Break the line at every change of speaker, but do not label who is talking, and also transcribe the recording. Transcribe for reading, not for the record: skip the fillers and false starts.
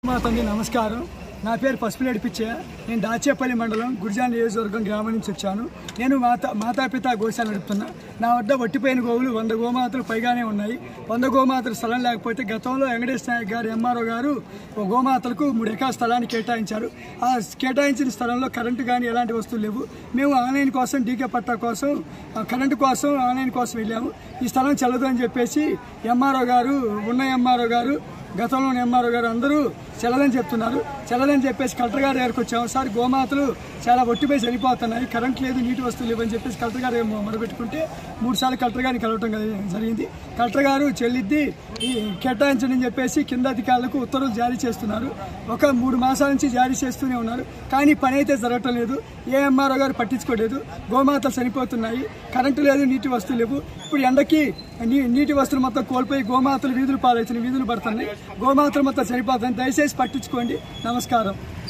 మాతండి నమస్కారం. నా పేరు పసుపులేటి పిచ్చయ్య. నేను దాచేపల్లి మండలం గుర్జాల నియోజకవర్గం గ్రామం నుంచి వచ్చాను. నేను మాతాపిత గోశాల నడుపుతున్నా. నా వద్ద వట్టిపోయిన గోవులు 100 గోమాతలు పైగానే ఉన్నాయి. 100 గోమాతలు స్థలం లేకపోతే గతంలో వెంకటేశ్వర నాయక్ గారు ఎంఆర్ఓ గారు గోమాతలకు 3 ఎకరాల స్థలాన్ని కేటాయించారు. ఆ కేటాయించిన స్థలంలో కరెంటు కానీ ఎలాంటి వస్తువులు లేవు. మేము ఆన్లైన్ కోసం డీకే పట్టా కోసం కరెంటు కోసం ఆన్లైన్ కోసం వెళ్ళాము. ఈ స్థలం చెల్లదు అని చెప్పేసి ఎంఆర్ఓ గారు ఎంఆర్ఓ గారు గతంలోని ఎంఆర్ఓ గారు అందరూ చెల్లదని చెప్తున్నారు. చెల్లదని చెప్పేసి కలెక్టర్ గారి దగ్గరకు వచ్చాము. సార్ గోమాతలు చాలా ఒట్టిపోయి చనిపోతున్నాయి, కరెంట్ లేదు, నీటి వస్తువులు లేవని చెప్పేసి కలెక్టర్ గారు మొదలుపెట్టుకుంటే 3 సార్లు కలెక్టర్ గారిని కలవటం జరిగింది. కలెక్టర్ గారు చెల్లిద్ది కేటాయించండి అని చెప్పేసి కింద అధికారులకు ఉత్తర్వులు జారీ చేస్తున్నారు. ఒక 3 మాసాల నుంచి జారీ చేస్తూనే ఉన్నారు. కానీ పని అయితే జరగటం లేదు. ఏ ఎంఆర్ఓ గారు పట్టించుకోలేదు. గోమాతలు చనిపోతున్నాయి, కరెంటు లేదు, నీటి వస్తువులు లేవు. ఇప్పుడు ఎండకి నీటి వస్తువులు మొత్తం కోల్పోయి గోమాతలు వీధులు పాలవుతున్నాయి, వీధులు పడుతున్నాయి, గోమాతలు మొత్తం చనిపోతున్నాయి. దయచేసి పట్టించుకోండి. నమస్కారం.